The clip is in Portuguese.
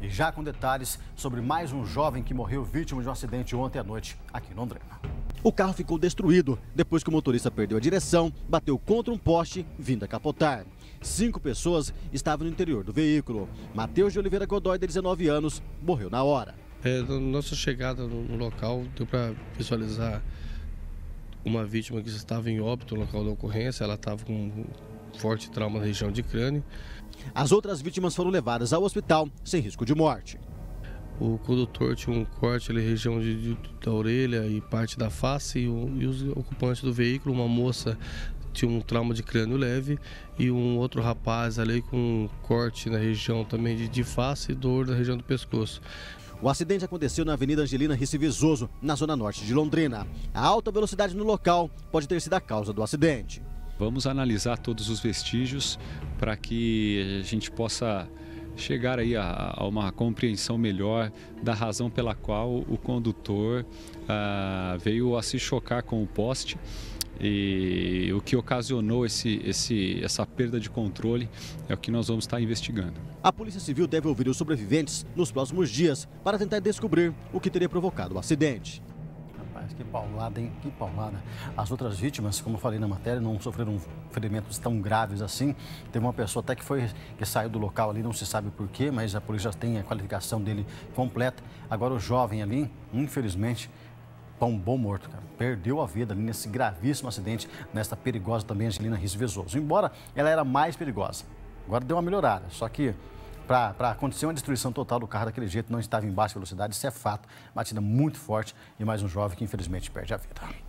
E já com detalhes sobre mais um jovem que morreu vítima de um acidente ontem à noite aqui em Londrina. O carro ficou destruído depois que o motorista perdeu a direção, bateu contra um poste, vindo a capotar. 5 pessoas estavam no interior do veículo. Matheus de Oliveira Godoy, de 19 anos, morreu na hora. Na nossa chegada no local, deu para visualizar uma vítima que estava em óbito no local da ocorrência. Ela estava com um forte trauma na região de crânio. As outras vítimas foram levadas ao hospital sem risco de morte. O condutor tinha um corte ali, região da orelha e parte da face, e os ocupantes do veículo, uma moça tinha um trauma de crânio leve e um outro rapaz ali com um corte na região também de face e dor na região do pescoço. O acidente aconteceu na Avenida Angelina Risse Vizoso, na zona norte de Londrina. A alta velocidade no local pode ter sido a causa do acidente. Vamos analisar todos os vestígios para que a gente possa chegar aí a uma compreensão melhor da razão pela qual o condutor veio a se chocar com o poste e o que ocasionou essa perda de controle é o que nós vamos estar investigando. A Polícia Civil deve ouvir os sobreviventes nos próximos dias para tentar descobrir o que teria provocado o acidente. Rapaz, que paulada, hein? Que paulada. As outras vítimas, como eu falei na matéria, não sofreram ferimentos tão graves assim. Teve uma pessoa até que saiu do local ali, não se sabe por quê, mas a polícia já tem a qualificação dele completa. Agora o jovem ali, infelizmente, tombou morto, cara. Perdeu a vida ali nesse gravíssimo acidente, nesta perigosa também Angelina Risse Vizoso. Embora ela era mais perigosa. Agora deu uma melhorada, só que para acontecer uma destruição total do carro daquele jeito, não estava em baixa velocidade, isso é fato. Batida muito forte e mais um jovem que infelizmente perde a vida.